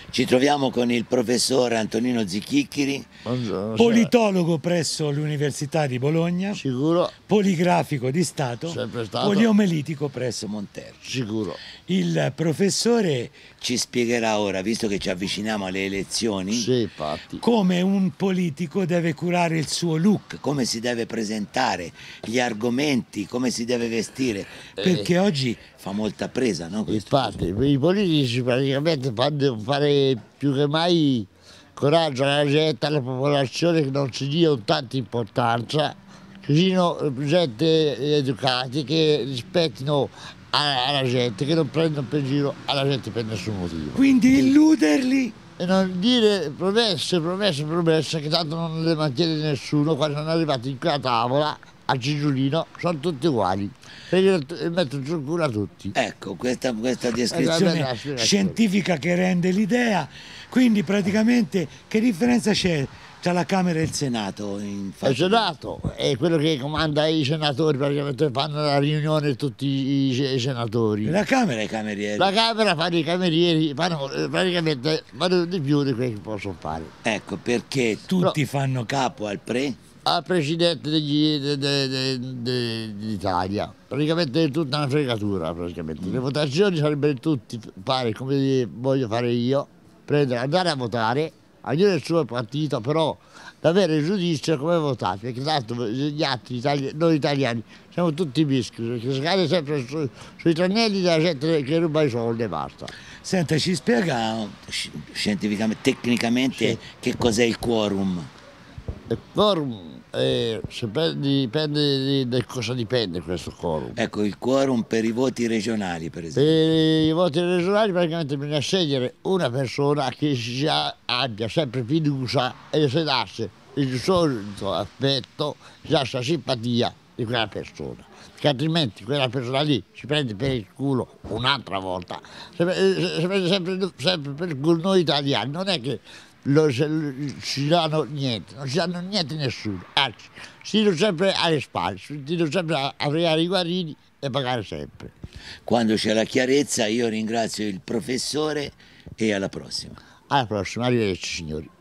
Ci troviamo con il professor Antonino Zichichiri, Buongiorno, politologo presso l'Università di Bologna, sicuro, poligrafico di Stato, sempre stato, poliomelitico presso Monterrey. sicuro. Il professore ci spiegherà ora, visto che ci avviciniamo alle elezioni, Sì, infatti. come un politico deve curare il suo look, come si deve presentare, gli argomenti, come si deve vestire, perché oggi fa molta presa, no? Questo? Infatti, i politici praticamente fanno fare più che mai coraggio alla gente, alla popolazione, che non si dia tanta importanza, che siano gente educati, che rispettino alla gente, che non prendono per giro alla gente per nessun motivo. Quindi illuderli. E non dire promesse, promesse, promesse, che tanto non le mantiene nessuno. Quando sono arrivati in quella tavola, a Cigiulino, sono tutti uguali. E mettono giù culo a tutti. Ecco, questa descrizione Descrizione scientifica che rende l'idea. Quindi praticamente che differenza c'è tra la Camera e il Senato? Il Senato è quello che comanda i senatori, praticamente fanno la riunione tutti i senatori. La Camera e i camerieri. La Camera fanno i camerieri, praticamente fanno di più di quello che possono fare. Ecco, perché tutti fanno capo al al presidente d'Italia, praticamente è tutta una fregatura. Praticamente. Le votazioni sarebbero tutti fare come voglio fare io, andare a votare, ognuno il suo partito, però da avere il giudizio come votare, perché tanto gli altri noi italiani siamo tutti mischi, perché si cade sempre sui tranelli della gente che ruba i soldi e basta. Senta, ci spiega scientificamente, tecnicamente, sì, che cos'è il quorum? Il quorum dipende da cosa dipende questo quorum. Ecco, il quorum per i voti regionali, per esempio. Per i voti regionali praticamente bisogna scegliere una persona che abbia sempre fiducia e si lascia il solito affetto, si lascia simpatia di quella persona. Perché altrimenti quella persona lì si prende per il culo un'altra volta, si prende sempre per il culo noi italiani, non è che ci danno niente, non ci danno niente nessuno, anzi, si tirano sempre alle spalle, si tirano sempre a fregare i guarini e pagare sempre. Quando c'è la chiarezza io ringrazio il professore e alla prossima. Alla prossima, arrivederci signori.